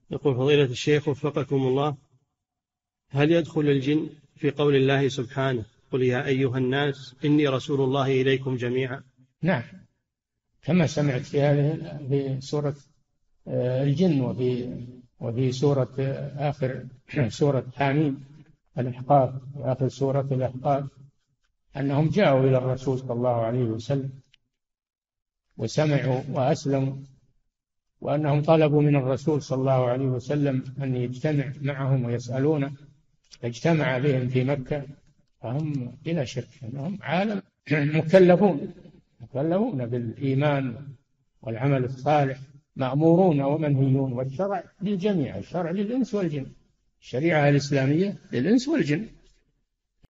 يقول فضيلة الشيخ وفقكم الله، هل يدخل الجن في قول الله سبحانه قل يا أيها الناس إني رسول الله إليكم جميعا؟ نعم، كما سمعت في هذه في سورة الجن، وفي سورة آخر سورة حاميم الأحقاف، آخر سورة الأحقاف، أنهم جاءوا إلى الرسول صلى الله عليه وسلم وسمعوا وأسلموا، وأنهم طلبوا من الرسول صلى الله عليه وسلم أن يجتمع معهم ويسألونه، فاجتمع بهم في مكة. فهم بلا شك أنهم عالم مكلفون بالإيمان والعمل الصالح، مأمورون ومنهيون، والشرع للجميع، الشرع للإنس والجن، الشريعة الإسلامية للإنس والجن.